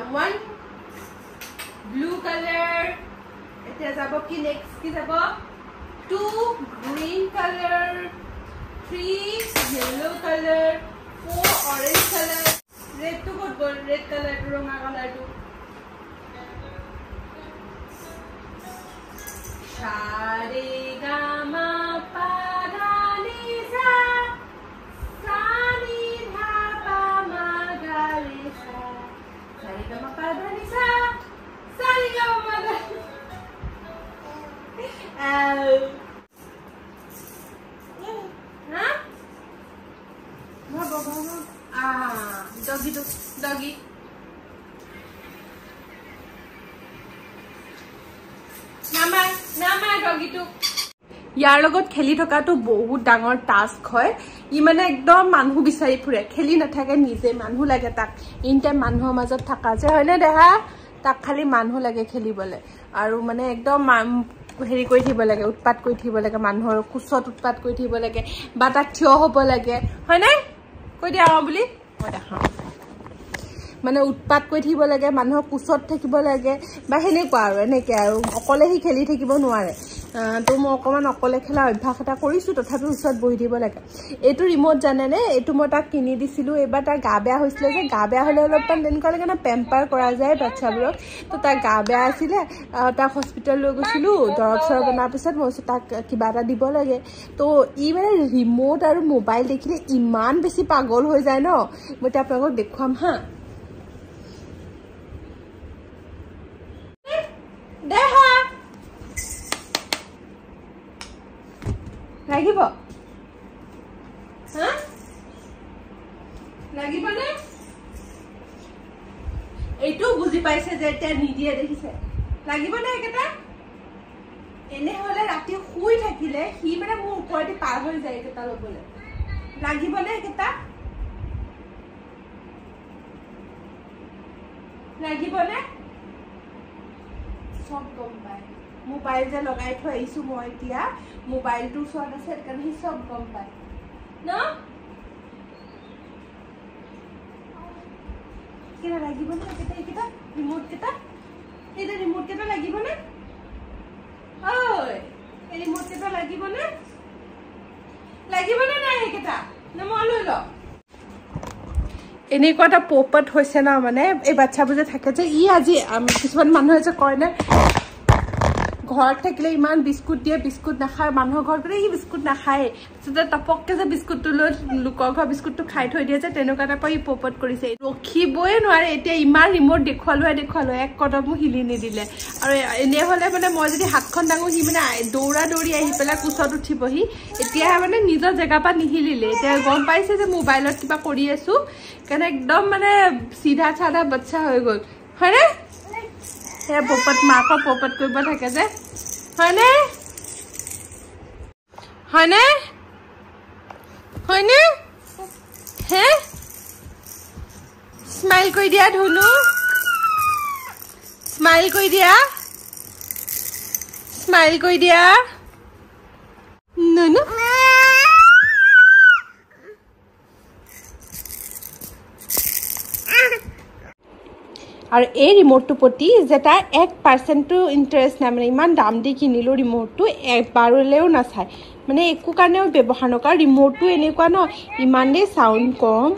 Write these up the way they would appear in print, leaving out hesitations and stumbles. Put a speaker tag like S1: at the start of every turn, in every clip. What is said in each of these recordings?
S1: one blue color. It's about ki next ki about 2 green color, 3 yellow color, 4 orange color, red to good red color to ronga color to Share gama pada ni sa sa ni dha pa ma ga re sa share gama pada ni sa sa ni gama ma ga doggy nama doggy to ইয়াৰ লগত খেলি থকাটো বহুত ডাঙৰ task হয় ই মানে একদম মানুহ বিচাৰি ফুৰে খেলি নাথাকে নিজে মানুহ লাগে তাক ইন টাইম মানুহৰ মাজত থাকা যে হয়নে দেহা তাক খালি মানুহ লাগে খেলিবলে আৰু মানে একদম হেৰি কৰি থিব লাগে উৎপাত কৰি থিব লাগে মানুহৰ কুছত উৎপাত কৰি থিব লাগে বা তাক থিয় হ'ব লাগে হয়নে কৈ দিয়া বুলি মই দেখাও মানে উৎপাত কৰি থিব লাগে মানুহৰ কুছত থাকিব লাগে বা হেনেকুৱা আৰু এনেকে আৰু অকলে হি খেলি থাকিব নোৱাৰে তো মই অকমান অকলে খেলা অভ্যাস এটা কৰিছো তথাপি উছত বহি দিব লাগে এটো ৰিমোট জানে নে এটো মই তাক কিনি দিছিলো এবাৰ তাৰ গা বেয়া হৈছিল যে গা বেয়া হলে অলপমান তেনেকুৱা লাগে না পেম্পাৰ কৰা যায় বাচ্চাবোৰক তো তাৰ গা বেয়া আছিল তাক হস্পিটেল লৈ গৈছিলো দৰব সৰব বনাৰ পিছত মই তাক কিবা এটা দিব লাগে তো ই মানে ৰিমোট আৰু মোবাইল দেখিলে ইমান বেছি পাগল হৈ যায় ন মই আপোনাক দেখুৱাম হা দেহা লাগিব হা লাগিব নে এইটো বুজি পাইছে যে এটা নিদিয়ে দেখিছে লাগিব নে এটা এনে হলে ৰাতি শুই থাকিলে হি মানে মোৰ ওপৰতে পাৰ হৈ যায় এটা লবলে লাগিব নে এটা লাগিব নে সব গম পায় মোবাইল যে লগাই থৈ আইছো মই এতিয়া মোবাইলটো সব আছে কাৰণ হি সব গম পায় ন কিনা লাগিব না কেটা ৰিমোট কেটা এটা ৰিমোট কেটা লাগিব না ওই এই ৰিমোট কেটা লাগিব না নাই কেটা না মই লৈ ল এনেকুৱা এটা পপট হৈছে না মানে এই বাচ্চাবোৰ যে থাকে যে ই আজি কিছুমান মানুহ যে কয় না ঘৰত থাকিলে ইমান বিস্কুট দিয়ে বিস্কুট নাখায় মানুহৰ ঘৰত গলে ই বিস্কুট নাখায় তেতিয়া টপককে যে বিস্কুটটো লৈ লোকৰ ঘৰ বিস্কুটটো খাই থৈ দিয়ে যে তেনেকুৱা এটা ই পপট কৰিছে ৰখিবই নোৱাৰে এতিয়া ইমান ৰিমোট দেখুৱালো এক কদমো হিলি নিদিলে আৰু এনে হলে মানে মই যদি হাতখন দাঙো হি মানে দৌৰা দৌৰি আহি পেলাই কুছত উঠিবহি এতিয়া মানে নিজৰ জেগা পা নিহিলিলে এতিয়া গম পাইছে যে মোবাইলত কিবা কৰি আছো কাৰণ একদম মানে সিধা সাদা বাচ্চা হৈ গল হয়নে হে পপট মাকৰ পপট কৰিব থাকে যে হয়নে হে স্মাইল কৰি দিয়া ধুনু স্মাইল কৰি দিয়া নুনু আৰু এই ৰিমোটটো প্ৰতি যে তাৰ 1% ইন্টাৰেষ্ট নাই মানে ইমান দাম দি কিনিলো ৰিমোটটো এবাৰলেও নাচাই মানে একো কাৰণেও ব্যৱহাৰ নকৰ ৰিমোটটো এনেকুৱা ন ইমান দে সাউন্ড কম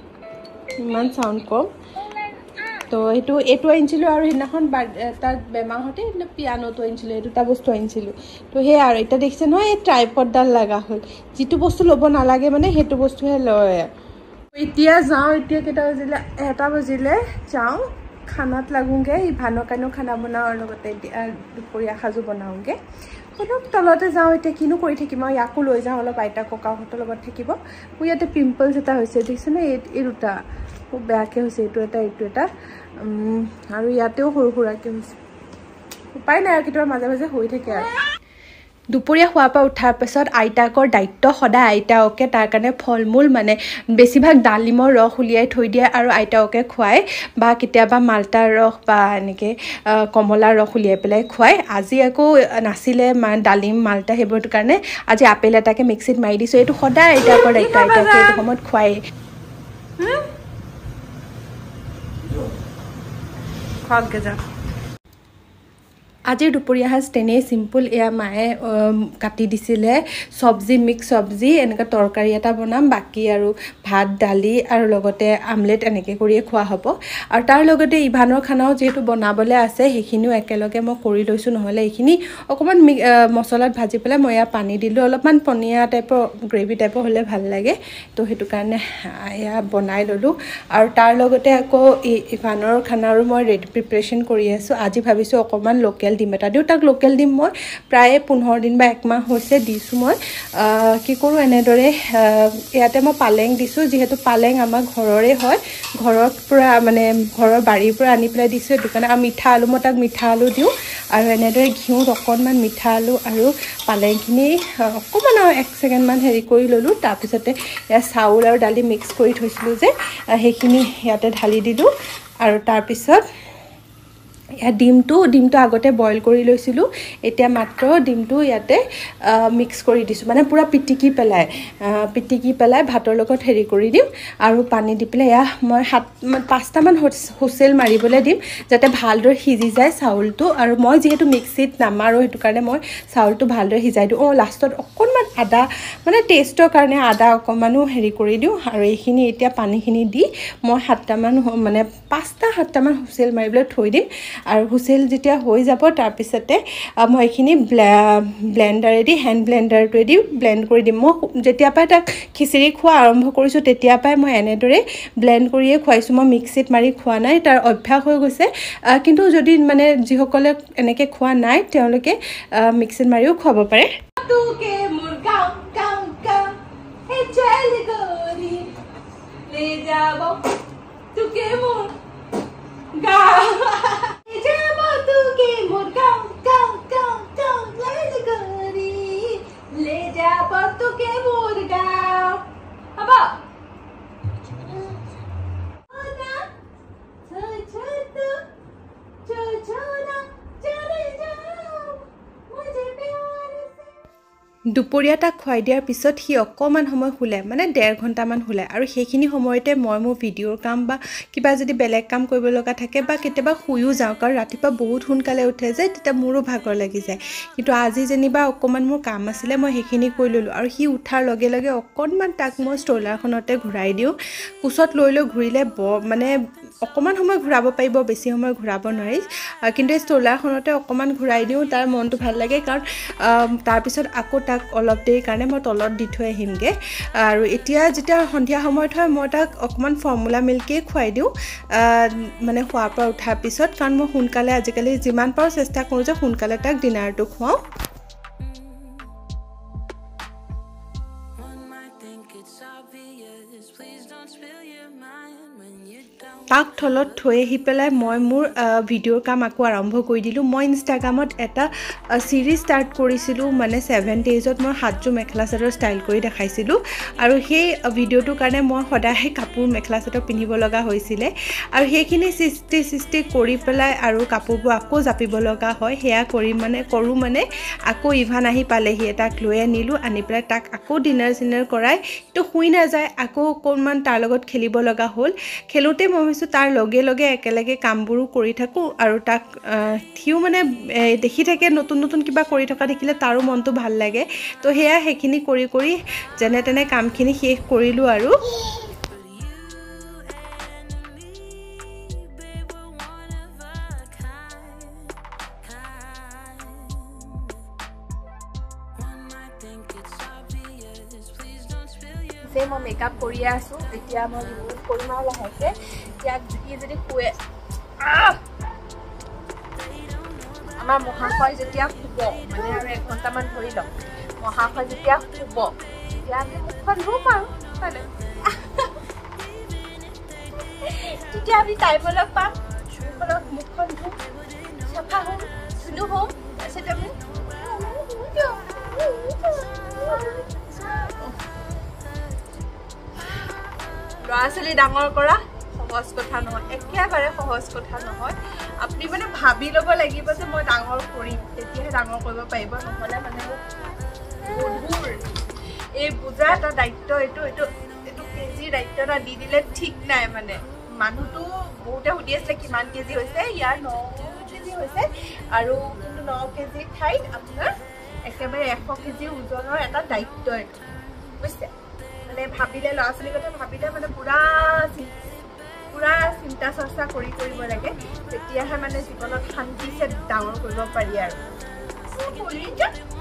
S1: তো এইটো আনিছিলো আৰু হিনাখন তাৰ বেমাহতে পিয়ানোটো আনিছিলো এই দুটা বস্তু আনিছিলো তো হে আৰু এটা দেখিছে নহয় এই ট্ৰাইপডডাল লাগা হ'ল যিটো বস্তু ল'ব নালাগে মানে হেতু বস্তুহে লয় এতিয়া যাও এতিয়া কেটা বজিলে 1 বজিলে যাও খানাত লাগোগে ই ভানৰ কানো খানা বনাও আৰু লগতে দুপৰীয়া খাজু বনাওগে অলপ তলতে যাও এতিয়া কিনো কৰি থাকিম আৰু ইয়াকো লৈ যাও অলপ আইতা ককাহঁতৰ লগত থাকিব মোৰ ইয়াতে পিম্পলছ এটা হৈছে দেখিছেনে এই দুটা খুব বেয়াকে হৈছে এইটো এটা আৰু ইয়াতেও সৰু সৰুকে হৈছে উপায় নাই আৰু কেতিয়াবা মাজে মাজে হৈ থাকে আৰু দুপৰীয়া খোৱাৰ পৰা উঠাৰ পিছত আইতাকৰ দায়িত্ব সদায় আইতাকে তাৰ কাৰণে ফলমূল মানে বেছিভাগ ডালিমৰ ৰস উলিয়াই থৈ দিয়ে আৰু আইতাকে খুৱাই বা কেতিয়াবা মাল্টাৰ ৰস বা এনেকৈ কমলাৰ ৰস উলিয়াই পেলাই খুৱাই আজি আকৌ নাছিলে ডালিম মাল্টা সেইবোৰৰ কাৰণে আজি আপেল এটাকে মিক্সিত মাৰি দিছোঁ এইটো সদায় আইতাকৰ দায়িত্ব আইতাকে এইটো সময়ত খুৱাই খোৱাকে যা আজিৰ দুপৰীয়া সাজ তেনেই সিম্পল এয়া মায়ে কাটি দিছিলে সবজি মিক্স সবজি এনেকা তৰকাৰী এটা বনাম বাকি আৰু ভাত দালি আৰু লগতে আমলেট এনেকে কৰিয়ে খোৱা হ'ব আৰু তাৰ লগতে ইভানৰ খানাও যেটো বনাবলে আছে হেখিনিও একেলগে মই কৰি লৈছো নহলে এখিনি অকমান মছলাত ভাজি পেলাই মই ইয়া পানী দিলো অলপমান পনিয়া টাইপৰ গ্ৰেভি টাইপৰ হলে ভাল লাগে তো হেতু কাৰণে এয়া বনাই ললো আৰু তাৰ লগতে আকৌ ইভানৰ খানাৰো মই ৰেডি প্ৰিপাৰেচন কৰি আছো আজি ভাবিছো অকমান লোকেল ডিম এটা দিও তাক লোকেল ডিম মই প্ৰায় 15 দিন বা 1 মাহ হৈছে দিছো মই কি কৰো এনেদৰে ইয়াতে মই পালেং দিছো যেহেতু পালেং আমাৰ ঘৰৰে হয় ঘৰত পুৰা মানে ঘৰৰ বাৰীৰ পৰা আনি পেলাই দিছো দোকানে আৰু মিঠা আলু মই তাক মিঠা আলু দিও আৰু এনেদৰে ঘিউত অকনমান মিঠা আলু আৰু পালেংখিনি অকমান 1 সেকেন্ড মান হেৰি কৰি ললো তাৰ পিছতে ইয়া চাউল আৰু দালি মিক্স কৰি থৈছিলো যে হেখিনি ইয়াতে ঢালি দিলো আৰু তাৰ পিছত या ডিমটো আগতে বইল কৰি লৈছিলো এতিয়া মাত্ৰ ডিমটো ইয়াতে মিক্স কৰি দিছো মানে পুৰা পিটিকি পেলাই ভাতৰ লগত হেৰি কৰি দিম আৰু পানী দি পেলাই ইয়া মই 5টা মান হুইসেল মাৰিবলৈ দিম যাতে ভালদৰে সিজি যায় চাউলটো আৰু মই যেহেতু মিক্সিত নামাৰো হেতু কাৰণে মই চাউলটো ভালদৰে সিজাই দিও লাষ্টত অকনমান আদা মানে টেষ্টৰ কাৰণে আদা অকমানো হেৰি কৰি দিও আৰু এইখিনি এতিয়া পানীখিনি দি মই 7টা মান মানে 5টা 7টা মান হুইসেল মাৰিবলৈ থৈ দিম আৰু হুইসেল যেতিয়া হৈ যাব তাৰ পিছতে মই এখিনি ব্লেন্ডাৰেদি হ্যান্ড ব্লেন্ডাৰটোৱেদি ব্লেন্ড কৰি দিম মই যেতিয়া পাই তাক খিচিৰি খোৱা আৰম্ভ কৰিছো তেতিয়া পাই মই এনেদৰে ব্লেন্ড কৰিয়ে খুৱাইছো মই মিক্সিত মাৰি খোৱা নাই তাৰ অভ্যাস হৈ গৈছে কিন্তু যদি মানে যিসকলে এনেকে খোৱা নাই তেওঁলোকে মিক্সিত মাৰিও খুৱাব পাৰে তুকে মুৰ্গা কাম কাম হে চল গৰি ले जाबो तुके मुर्गा जाबो तुके मुर्गा काम काम काम चल गरी ले जाबो तुके मुर्गा हबा ना छोना चले जाओ मुझे प्यार से দুপৰীয়া তাক খুৱাই দিয়াৰ পিছত হি অকমান সময় খুলে মানে 1.5 ঘণ্টা মান খুলে আৰু সেইখিনি সময়তে মই মোৰ ভিডিওৰ কাম বা কিবা যদি বেলেগ কাম কৰিব লগা থাকে বা কেতিয়াবা শুইও যাওঁ কাৰণ ৰাতিপুৱা বহুত সোনকালে উঠে যে তেতিয়া মোৰো ভাগৰ লাগি যায় কিন্তু আজি যেনিবা অকমান মোৰ কাম আছিলে মই সেইখিনি কৰি ললো আৰু হি উঠাৰ লগে লগে অকনমান তাক মই ষ্ট্ৰলাৰখনতে ঘূৰাই দিও কুছত লৈ ঘূৰিলে মানে অকমান সময় ঘূৰাব পাৰিব বেছি সময় ঘূৰাব নোৱাৰি কিন্তু ষ্ট্ৰলাৰখনতে অকমান ঘূৰাই দিও তাৰ মনটো ভাল লাগে কাৰণ তাৰ পিছত আকৌ তাক অলপ দেৰি কাৰণে মই তলত দি থৈ আহিমগে আৰু এতিয়া যেতিয়া সন্ধিয়া সময়ত হয় মই তাক অকমান ফৰ্মুলা মিল্ককে খুৱাই দিও মানে খোৱাৰ পৰা উঠাৰ পিছত কাৰণ মই সোনকালে আজিকালি যিমান পাৰো চেষ্টা কৰো যে সোনকালে তাক ডিনাৰটো খুৱাও তাক থলত থৈ আহি পেলাই মই মোৰ ভিডিওৰ কাম আকৌ আৰম্ভ কৰি দিলো মই ইনষ্টাগ্ৰামত এটা সিৰিজ ষ্টাৰ্ট কৰিছিলো মানে 7 ডেজত মই হাতজো মেখেলা চাদৰ ষ্টাইল কৰি দেখাইছিলো আৰু সেই ভিডিওটোৰ কাৰণে মই সদায় কাপোৰ মেখেলা চাদৰ পিন্ধিব লগা হৈছিল আৰু সেইখিনি সৃষ্টি কৰি পেলাই আৰু কাপোৰবোৰ আকৌ জাপিব লগা হয় হেয়া কৰি মানে আকৌ ইভান আহি পালেহি তাক লৈ আনিলো আনি পেলাই তাক আকৌ ডিনাৰ কৰাই তো শুই না যায় আকৌ কোনমান তাৰ লগত খেলিব লগা হ'ল খেলোতে মই তাৰ লগে লগে একেলগে কামবোৰো কৰি থাকো আৰু তাক থিও মানে দেখি থাকে নতুন নতুন কিবা কৰি থকা দেখিলে তাৰো মনটো ভাল লাগে তো হেয়া হেখিনি কৰি যেনে তেনে কামখিনি শেষ কৰিলো আৰু মই মেকআপ কৰি আছো এতিয়া মই ৰিমুভ কৰিম আৰু লাহেকে ইয়াক যদি খুৱে আমাৰ মহাশয় যেতিয়া খুব মানে আৰু 1 ঘণ্টা মান ধৰি লওক মহাশয় যেতিয়া খুব তেতিয়া আমি মুখখন ধুম আৰু তেতিয়া আমি টাইমলৈ পাম মুখখন ধুম চাফা হ'ম ধুলো হ'ম তাৰপিছত আমি ল'ৰা-ছোৱালী ডাঙৰ কৰা সহজ কথা নহয় একেবাৰে সহজ কথা নহয় আপুনি মানে ভাবি ল'ব লাগিব যে মই ডাঙৰ কৰিম তেতিয়াহে ডাঙৰ কৰিব পাৰিব নহলে মানে বুঢ়ুৰ এই বুজা এটা দায়িত্ব এইটো কেজি দায়িত্ব এটা দি দিলে ঠিক নাই মানে
S2: মানুহটো বহুতে সুধি আছিলে কিমান কেজি হৈছে ইয়াৰ 9 কেজি হৈছে আৰু কিন্তু 9 কেজি ঠাইত আপোনাৰ একেবাৰে 100 কেজি ওজনৰ এটা দায়িত্ব বুজিছে মানে ভাবিলে ল'ৰা ছোৱালীৰ কথা ভাবিলে মানে পুৰা চিন্তা চৰ্চা কৰিব লাগে তেতিয়াহে মানে জীৱনত শান্তিছে ডাঙৰ কৰিব পাৰি আৰু